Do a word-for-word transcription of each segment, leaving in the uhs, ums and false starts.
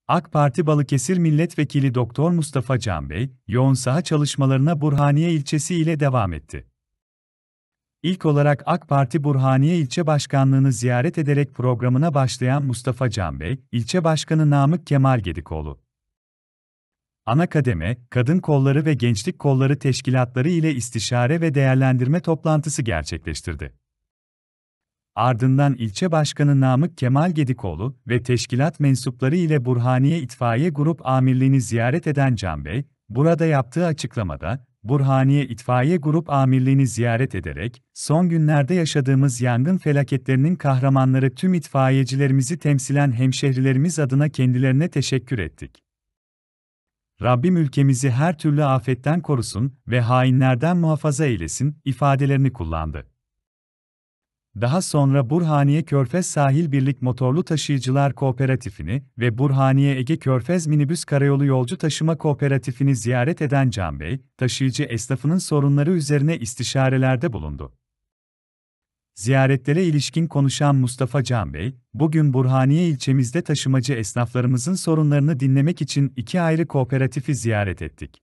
AK Parti Balıkesir Milletvekili Doktor Mustafa Can Bey, yoğun saha çalışmalarına Burhaniye ilçesi ile devam etti. İlk olarak AK Parti Burhaniye İlçe Başkanlığı'nı ziyaret ederek programına başlayan Mustafa Can Bey, İlçe Başkanı Namık Kemal Gedikoğlu, ana kademe, kadın kolları ve gençlik kolları teşkilatları ile istişare ve değerlendirme toplantısı gerçekleştirdi. Ardından ilçe başkanı Namık Kemal Gedikoğlu ve teşkilat mensupları ile Burhaniye İtfaiye Grup Amirliğini ziyaret eden Can Bey, burada yaptığı açıklamada, Burhaniye İtfaiye Grup Amirliğini ziyaret ederek, son günlerde yaşadığımız yangın felaketlerinin kahramanları tüm itfaiyecilerimizi temsilen hemşehrilerimiz adına kendilerine teşekkür ettik. Rabbim ülkemizi her türlü afetten korusun ve hainlerden muhafaza eylesin ifadelerini kullandı. Daha sonra Burhaniye Körfez Sahil Birlik Motorlu Taşıyıcılar Kooperatifini ve Burhaniye Ege Körfez Minibüs Karayolu Yolcu Taşıma Kooperatifini ziyaret eden Can Bey, taşıyıcı esnafının sorunları üzerine istişarelerde bulundu. Ziyaretlere ilişkin konuşan Mustafa Can Bey, bugün Burhaniye ilçemizde taşımacı esnaflarımızın sorunlarını dinlemek için iki ayrı kooperatifi ziyaret ettik.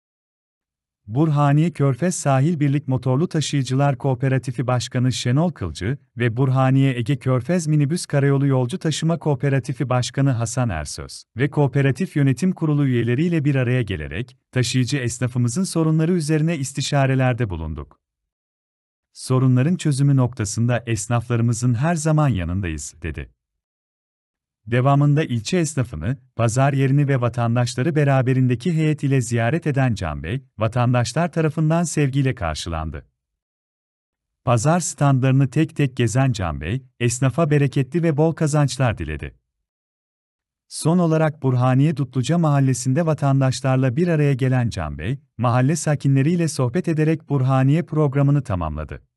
Burhaniye Körfez Sahil Birlik Motorlu Taşıyıcılar Kooperatifi Başkanı Şenol Kılcı ve Burhaniye Ege Körfez Minibüs Karayolu Yolcu Taşıma Kooperatifi Başkanı Hasan Ersöz ve Kooperatif Yönetim Kurulu üyeleriyle bir araya gelerek, taşıyıcı esnafımızın sorunları üzerine istişarelerde bulunduk. Sorunların çözümü noktasında esnaflarımızın her zaman yanındayız, dedi. Devamında ilçe esnafını, pazar yerini ve vatandaşları beraberindeki heyet ile ziyaret eden Can Bey, vatandaşlar tarafından sevgiyle karşılandı. Pazar standlarını tek tek gezen Can Bey, esnafa bereketli ve bol kazançlar diledi. Son olarak Burhaniye Dutluca Mahallesi'nde vatandaşlarla bir araya gelen Can Bey, mahalle sakinleriyle sohbet ederek Burhaniye programını tamamladı.